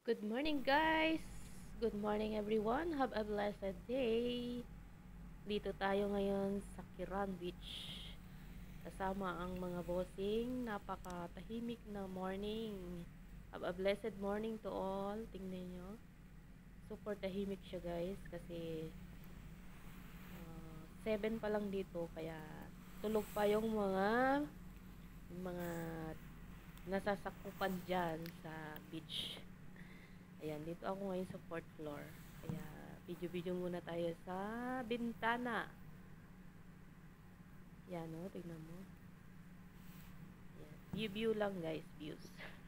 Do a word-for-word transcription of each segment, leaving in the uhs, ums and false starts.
Good morning, guys! Good morning, everyone! Have a blessed day! Dito tayo ngayon sa Kiran Beach. Kasama ang mga bossing. Napakatahimik na morning. Have a blessed morning to all. Tingnan nyo. Super tahimik siya, guys. Kasi uh, seven pa lang dito. Kaya tulog pa yung mga mga nasasakupan dyan sa beach. Ayan, dito ako ngayon sa fourth floor. Kaya, video-video muna tayo sa bintana. Yan, o. Oh, tignan mo. Ayan. View-view lang, guys. Views.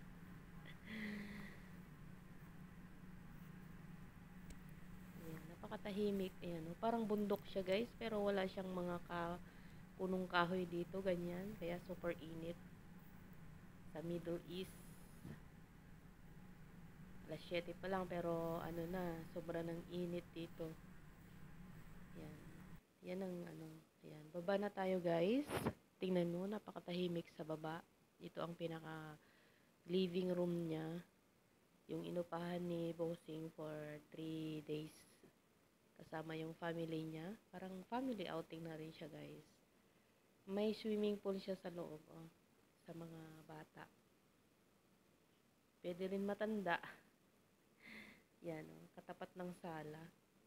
Ayan, napakatahimik. Ayan, o. Oh, parang bundok siya, guys. Pero wala siyang mga ka punong kahoy dito. Ganyan. Kaya, super init. Sa Middle East. alas siyete pa lang pero ano na, sobra ng init dito. Yan. Yan ang ano, ayan. Baba na tayo, guys. Tingnan mo, napakatahimik sa baba. Ito ang pinaka living room niya. Yung inupahan ni Bossing for three days. Kasama yung family niya. Parang family outing na rin siya, guys. May swimming pool siya sa loob, oh, sa mga bata. Pwede rin matanda. Yan, oh, katapat ng sala.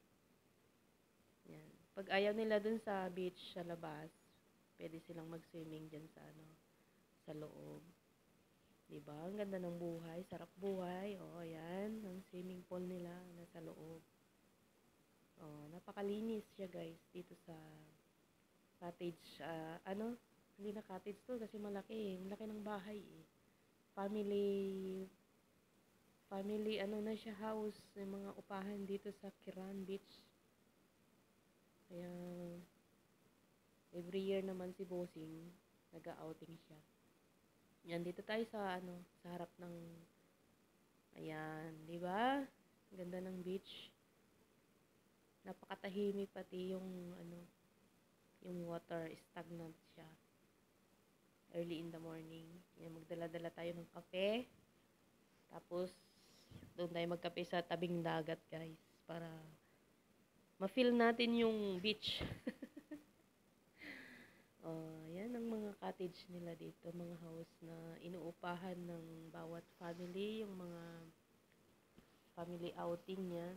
Yan. Pag ayaw nila dun sa beach sa labas, pwede silang mag-swimming dyan sa ano, sa loob. Diba? Ang ganda ng buhay, sarap buhay. Oh, yan, ang swimming pool nila nasa loob. Oh, napakalinis siya, guys, dito sa cottage. Uh, ano? Hindi na cottage to kasi malaki, eh. Malaki ng bahay, eh. Family family ano na siya, house, yung mga upahan dito sa Kiran Beach. Kaya every year naman si Bossing nag-outing siya. Yan, dito tayo sa ano, sa harap ng ayan, di ba? Ganda ng beach. Napakatahimik, pati yung ano, yung water stagnant siya. Early in the morning. Yan, magdala-dala tayo ng kape. Tapos doon tayo magkape sa tabing dagat, guys, para ma-feel natin yung beach. Oh, yan ang mga cottage nila dito, mga house na inuupahan ng bawat family, yung mga family outing yan.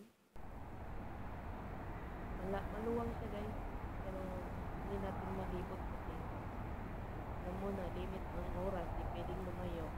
Mala maluwang siya, guys, pero hindi natin malibot kasi alam mo na, limit ng oras, di pwedeng lumayo.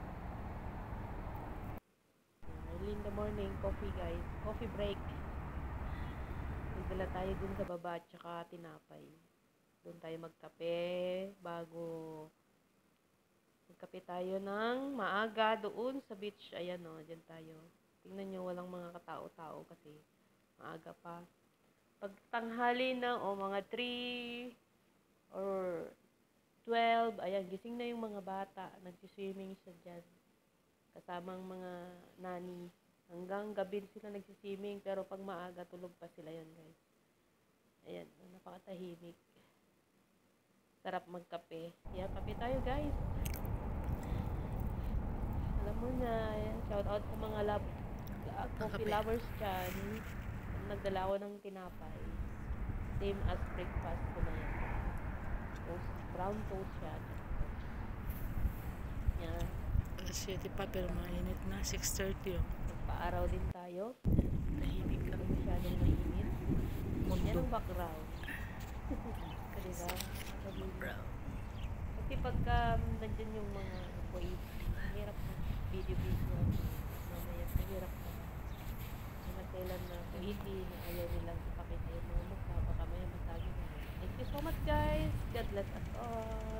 Early in the morning, coffee, guys. Coffee break. Nagdala tayo dun sa baba at saka tinapay. Doon tayo magkape bago magkape tayo ng maaga doon sa beach. Ayan, o, dyan tayo. Tingnan nyo, walang mga katao-tao kasi maaga pa. Pag tanghali na, o mga three or twelve, ayan, gising na yung mga bata. Nagsiswimming siya dyan. Kasamang mga nani. Hanggang gabi sila nagsiswimming, pero pag maaga, tulog pa sila yan, guys. Ayan, napakatahimik. Sarap magkape. Yan, kape tayo, guys. Alam mo na, ayan, shout out sa mga lab, uh, coffee lovers dyan. Nagdala ako ng tinapay. Same as breakfast ko na yan. Toast, brown toast yan. Yan. alas siyete pa pero mainit na, six thirty, oh. Nagpa-araw din tayo. Tahimik lang, masyadong mainit. Yan ang background. Diba? Brown. Kasi pagka um, nandyan yung mga boys, mahirap mag-video-video. Mamaya, mahirap na. Magkailan na kuhiti na ayaw nilang ipakita yung mga mukha. Baka may masagi na. Thank you so much, guys. God bless us all.